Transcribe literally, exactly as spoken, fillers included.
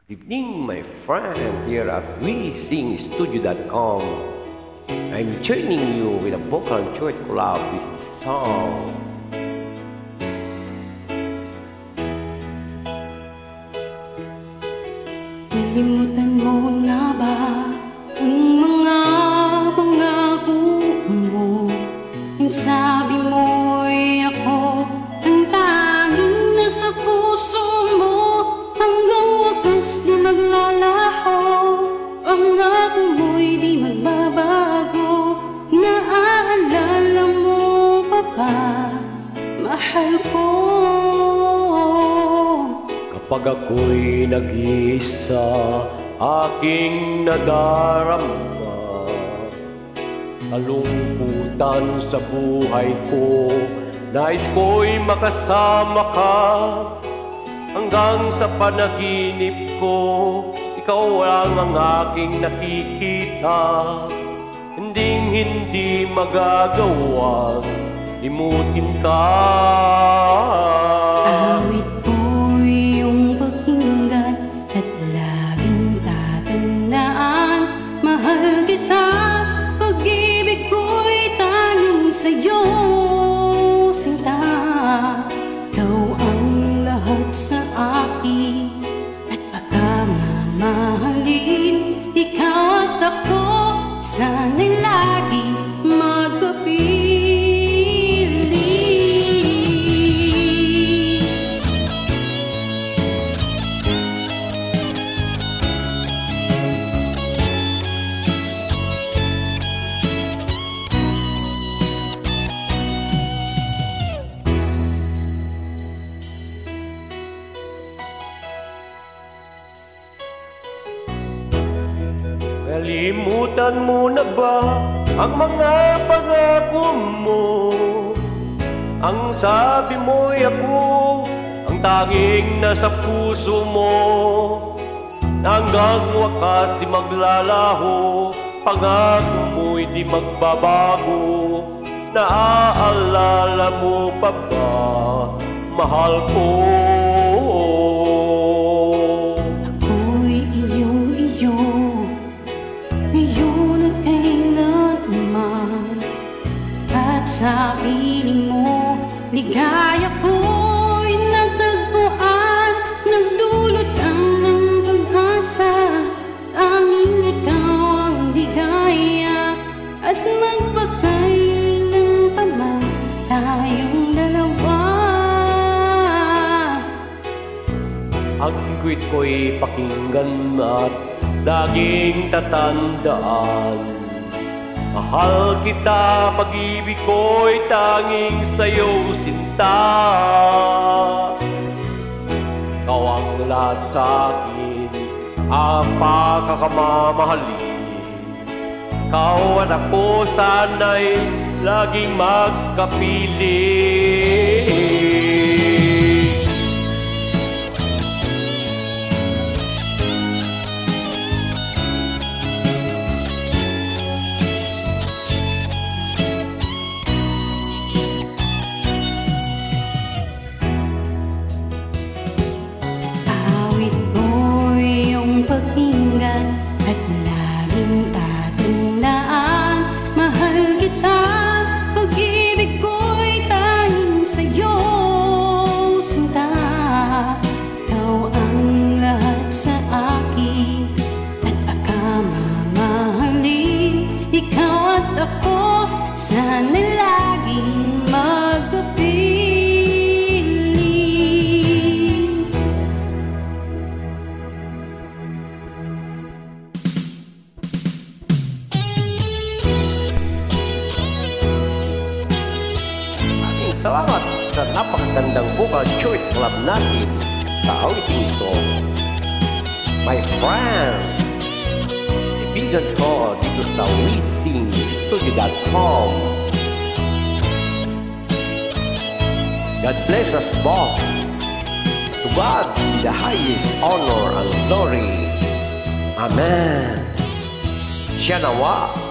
Good evening, my friend, here at we sing studio dot com. I'm joining you with a vocal and chord collab with this song. Nalimutan mo na ba ang mga pangako mo? Yung sabi mo'y ako ang tanging nasa puso mo. Hanggang wakas di maglalaho, pangako mo'y di magbabago. Naaalala mo pa ba, mahal ko? Kapag ako'y nag-iisa, aking nadarama kalungkutan sa buhay ko. Nais ko'y makasama ka hanggang sa panaginip ko. Ikaw lang ang aking nakikita, hinding hindi magagawang limutin ka. Awit ko'y iyong pakinggan at laging tatandaan. Mahal kita, pag-ibig ko'y tanging sa'yo, sinta. Ikaw ang lahat sa akin at pagkamamahalin. Ikaw at ako, sana'y lagi magkapiling. Nalimutan mo na ba ang mga pangako mo? Ang sabi mo'y ako ang tanging nasa puso mo. Hanggang wakas di maglalaho, pangako mo'y di magbabago. Naaalala mo pa ba, mahal ko? Ako'y iyong-iyo, ngayon at kailanman. At sa piling mo, ligaya ko'y natagpuan. Nagdulot ang ng pag-asa, tanging ikaw ang ligaya. At magpakailan pa man tayong dalawa. Ang kwit ko'y pakinggan at laging tatandaan. Mahal kita, pag-ibig ko'y tanging sa'yo, sinta. Ikaw ang lahat sa'kin, ang pagkakamamahalin. Ikaw at ako sana'y laging magkapiling. Pakinggan at laging tatandaan. Mahal kita, pag-ibig ko'y tanging sa'yo, sinta. Ikaw ang lahat sa akin at pagkamamahalin. Ikaw at ako, sana'y laging magkapiling. Salamat sa napakagandang vocal chord collab natin sa awiting ito. My friend, ibigan ko dito sa we sing studio dot com. God bless us both. To God be the highest honor and glory. Amen. Siya nawa.